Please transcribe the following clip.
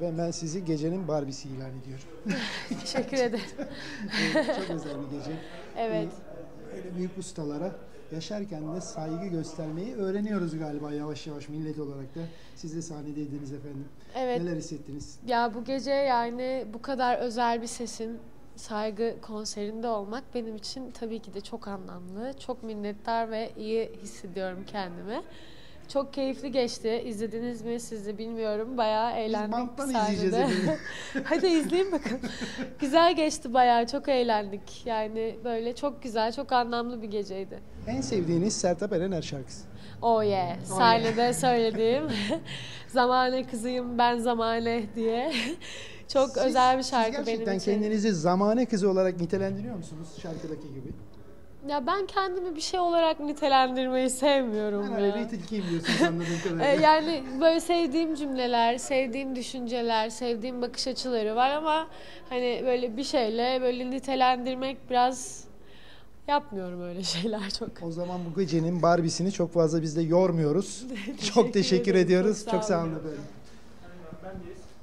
Efendim ben sizi gecenin Barbie'si ilan ediyorum. Teşekkür ederim. Çok özel bir gece. Evet. Öyle büyük ustalara yaşarken de saygı göstermeyi öğreniyoruz galiba yavaş yavaş millet olarak da. Siz de sahnedeydiniz efendim. Evet. Neler hissettiniz? Ya bu gece yani bu kadar özel bir sesin saygı konserinde olmak benim için tabii ki de çok anlamlı. Çok minnettar ve iyi hissediyorum kendimi. Çok keyifli geçti. İzlediniz mi siz de bilmiyorum. Bayağı eğlendik banttan sahnede. izleyeceğiz efendim. Hadi izleyin bakalım. Güzel geçti bayağı. Çok eğlendik. Yani böyle çok güzel, çok anlamlı bir geceydi. En sevdiğiniz Sertab Erener şarkısı? Oh yeah. Sahnede söylediğim Zamane kızıyım ben zamane diye. Çok özel bir şarkı siz benim gerçekten için. kendinizi zamane kızı olarak nitelendiriyor musunuz şarkıdaki gibi? Ya ben kendimi bir şey olarak nitelendirmeyi sevmiyorum Ben ya. öyle bir tilkiyim diyorsunuz anladığım kadarıyla. Yani böyle sevdiğim cümleler, sevdiğim düşünceler, sevdiğim bakış açıları var ama hani böyle bir şeyle böyle nitelendirmek biraz yapmıyorum öyle şeyler çok. O zaman bu gecenin Barbie'sini çok fazla biz de yormuyoruz. Çok teşekkür ederim, ediyoruz. çok Çok sağ sağ olun. olun efendim. Bendeyiz.